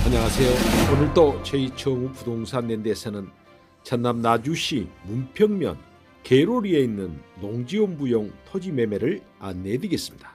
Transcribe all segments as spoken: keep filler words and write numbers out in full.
안녕하세요. 오늘도 최이청우 부동산 랜드에서는 전남 나주시 문평면 계로리에 있는 농지원부용 토지 매매를 안내해드리겠습니다.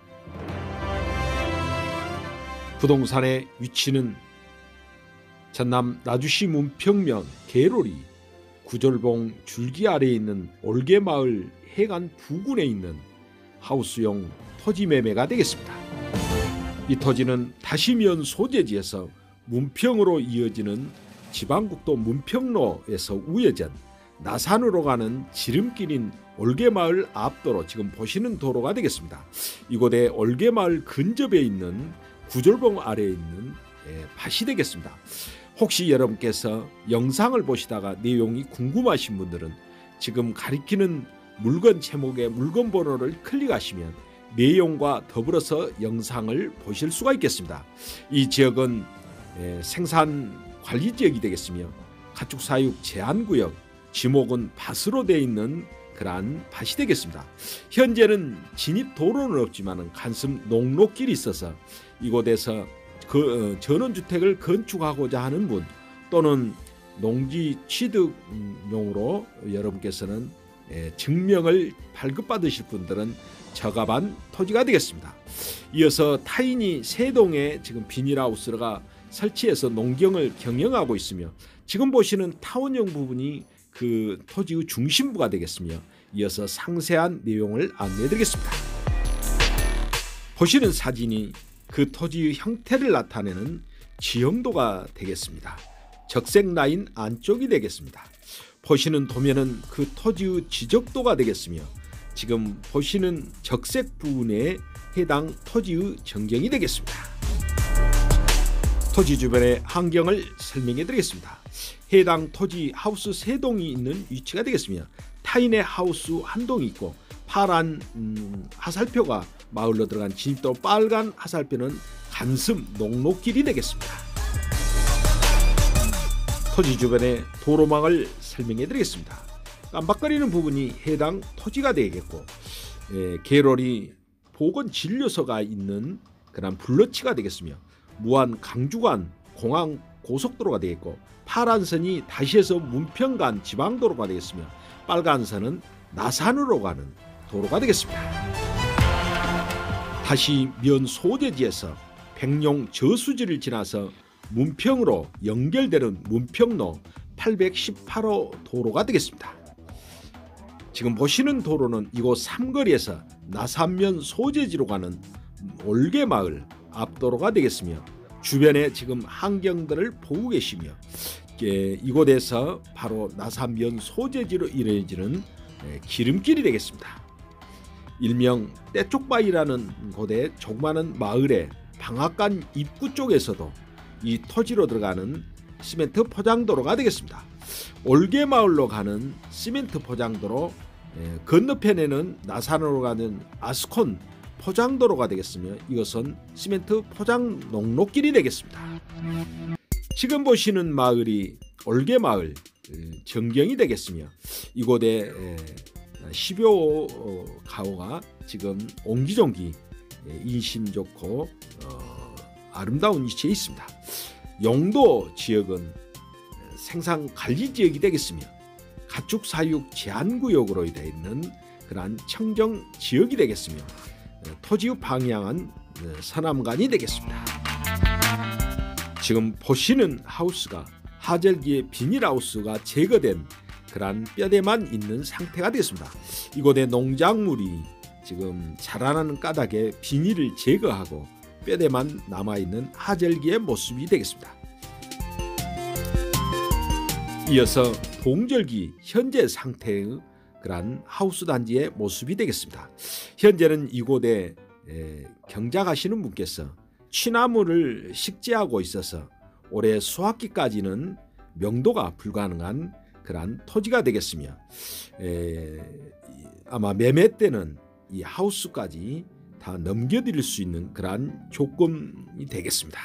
부동산의 위치는 전남 나주시 문평면 계로리 구절봉 줄기 아래에 있는 올개마을 해관 부근에 있는 하우스용 토지 매매가 되겠습니다. 이 토지는 다시면 소재지에서 문평으로 이어지는 지방국도 문평로에서 우회전 나산으로 가는 지름길인 올개마을 앞도로 지금 보시는 도로가 되겠습니다. 이곳에 올개마을 근접에 있는 구절봉 아래에 있는 밭이 되겠습니다. 혹시 여러분께서 영상을 보시다가 내용이 궁금하신 분들은 지금 가리키는 물건 제목의 물건 번호를 클릭하시면 내용과 더불어서 영상을 보실 수가 있겠습니다. 이 지역은 생산 관리 지역이 되겠으며 가축사육 제한구역, 지목은 밭으로 되어 있는 그러한 밭이 되겠습니다. 현재는 진입 도로는 없지만 간섭 농로길이 있어서 이곳에서 그 전원주택을 건축하고자 하는 분 또는 농지 취득용으로 여러분께서는 증명을 발급받으실 분들은 저가반 토지가 되겠습니다. 이어서 타인이 세 동에 지금 비닐하우스가 설치해서 농경을 경영하고 있으며 지금 보시는 타원형 부분이 그 토지의 중심부가 되겠으며 이어서 상세한 내용을 안내해드리겠습니다. 보시는 사진이 그 토지의 형태를 나타내는 지형도가 되겠습니다. 적색 라인 안쪽이 되겠습니다. 보시는 도면은 그 토지의 지적도가 되겠으며 지금 보시는 적색 부분에 해당 토지의 전경이 되겠습니다. 토지 주변의 환경을 설명해 드리겠습니다. 해당 토지 하우스 세 동이 있는 위치가 되겠으며 타인의 하우스 한 동이 있고 파란 음, 화살표가 마을로 들어간 진입도로 빨간 화살표는 간섭 농로길이 되겠습니다. 토지 주변의 도로망을 설명해 드리겠습니다. 깜박거리는 부분이 해당 토지가 되겠고 예, 계로리 보건진료소가 있는 그런 블러치가 되겠으며 무안 강주간 공항 고속도로가 되겠고 파란 선이 다시에서 문평간 지방도로가 되겠으며 빨간 선은 나산으로 가는 도로가 되겠습니다. 다시 면 소재지에서 백룡 저수지를 지나서 문평으로 연결되는 문평로 팔백십팔 호 도로가 되겠습니다. 지금 보시는 도로는 이곳 삼거리에서 나산면 소재지로 가는 올개마을 앞도로가 되겠으며 주변에 지금 환경들을 보고 계시며 예, 이곳에서 바로 나산면 소재지로 이루어지는 예, 기름길이 되겠습니다. 일명 떼쪽바위라는 곳의 조그마한 마을의 방앗간 입구 쪽에서도 이 토지로 들어가는 시멘트 포장도로가 되겠습니다. 올개마을로 가는 시멘트 포장도로 예, 건너편에는 나산으로 가는 아스콘 포장도로가 되겠으며 이것은 시멘트 포장 농로길이 되겠습니다. 지금 보시는 마을이 올개마을 전경이 되겠으며 이곳에 십여 가구가 지금 옹기종기 인심 좋고 아름다운 위치에 있습니다. 용도 지역은 생산관리지역이 되겠으며 가축사육 제한구역으로 되어 있는 그러한 청정지역이 되겠으며 토지의 방향은 서남간이 되겠습니다. 지금 보시는 하우스가 하절기에 비닐하우스가 제거된 그러한 뼈대만 있는 상태가 되겠습니다. 이곳에 농작물이 지금 자라나는 까닭에 비닐을 제거하고 뼈대만 남아있는 하절기의 모습이 되겠습니다. 이어서 동절기 현재 상태의 그러한 하우스 단지의 모습이 되겠습니다. 현재는 이곳에 경작하시는 분께서 취나무를 식재하고 있어서 올해 수확기까지는 명도가 불가능한 그러한 토지가 되겠으며 에, 아마 매매 때는 이 하우스까지 다 넘겨드릴 수 있는 그러한 조건이 되겠습니다.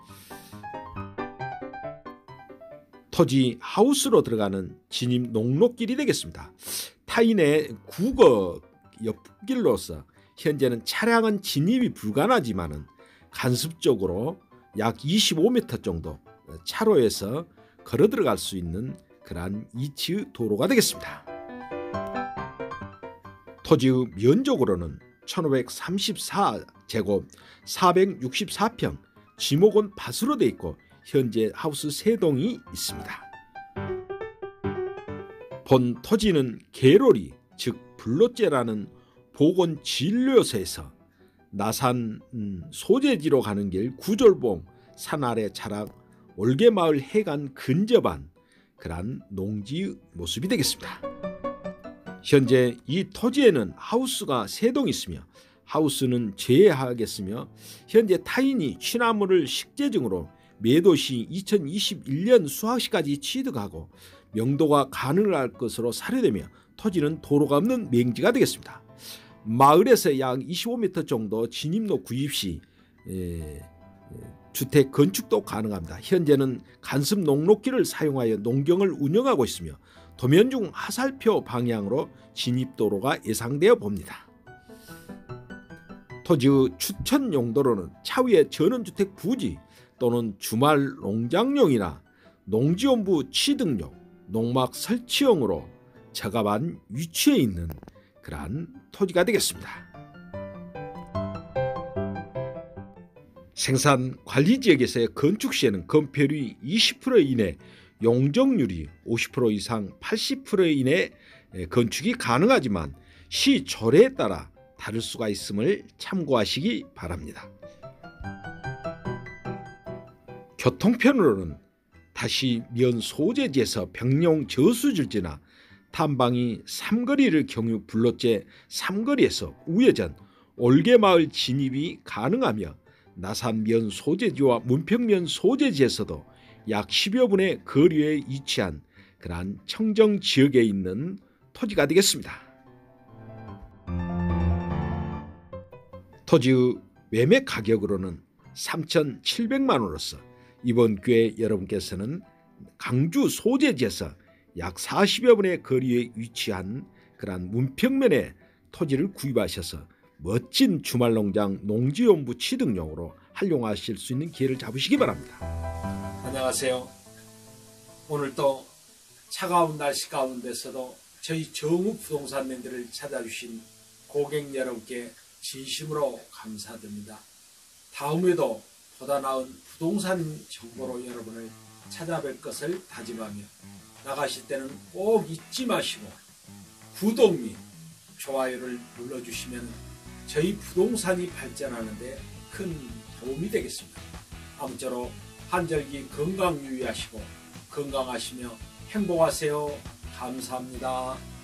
토지 하우스로 들어가는 진입 농로길이 되겠습니다. 타인의 국어 옆길로서 현재는 차량은 진입이 불가능하지만은 간섭적으로 약 이십오 미터 정도 차로에서 걸어 들어갈 수 있는 그러한 이치의 도로가 되겠습니다. 토지의 면적으로는 천오백삼십사 제곱 사백육십사 평 지목은 밭으로 되어 있고 현재 하우스 세 동이 있습니다. 본 토지는 계로리 즉 불로째라는 보건진료소에서 나산 소재지로 가는 길 구졸봉 산 아래 자락 올개마을 해관 근접한 그러한 농지의 모습이 되겠습니다. 현재 이 토지에는 하우스가 세 동 있으며 하우스는 제외하겠으며 현재 타인이 취나무를 식재증으로 매도시 이천이십일 년 수확시까지 취득하고 명도가 가능할 것으로 사료되며 토지는 도로가 없는 맹지가 되겠습니다. 마을에서 약 이십오 미터 정도 진입로 구입 시 에, 주택 건축도 가능합니다. 현재는 간섭 농로길을 사용하여 농경을 운영하고 있으며 도면중 하살표 방향으로 진입도로가 예상되어 봅니다. 토지의 추천 용도로는 차후의 전원주택 부지 또는 주말 농장용이나 농지원부 취득용, 농막 설치용으로 적합한 위치에 있는 그러한 토지가 되겠습니다. 생산관리지역에서의 건축 시에는 건폐율이 이십 퍼센트 이내, 용적률이 오십 퍼센트 이상 팔십 퍼센트 이내 건축이 가능하지만 시 조례에 따라 다를 수가 있음을 참고하시기 바랍니다. 교통편으로는 다시 면 소재지에서 병영 저수질지나 탐방이 삼거리를 경유 불로째 삼거리에서 우회전 올개마을 진입이 가능하며 나산 면 소재지와 문평면 소재지에서도 약 십여 분의 거리에 위치한 그러한 청정 지역에 있는 토지가 되겠습니다. 토지의 매매 가격으로는 삼천칠백만 원으로서 이번 기회에 여러분께서는 강주 소재지에서 약 사십여 분의 거리에 위치한 그러한 문평면의 토지를 구입하셔서 멋진 주말농장 농지연부 취득용으로 활용하실 수 있는 기회를 잡으시기 바랍니다. 안녕하세요. 오늘도 차가운 날씨 가운데서도 저희 정우 부동산랜드를 찾아주신 고객 여러분께 진심으로 감사드립니다. 다음에도 보다 나은 부동산 정보로 여러분을 찾아뵐 것을 다짐하며 나가실 때는 꼭 잊지 마시고 구독 및 좋아요를 눌러주시면 저희 부동산이 발전하는 데 큰 도움이 되겠습니다. 아무쪼록 한절기 건강 유의하시고 건강하시며 행복하세요. 감사합니다.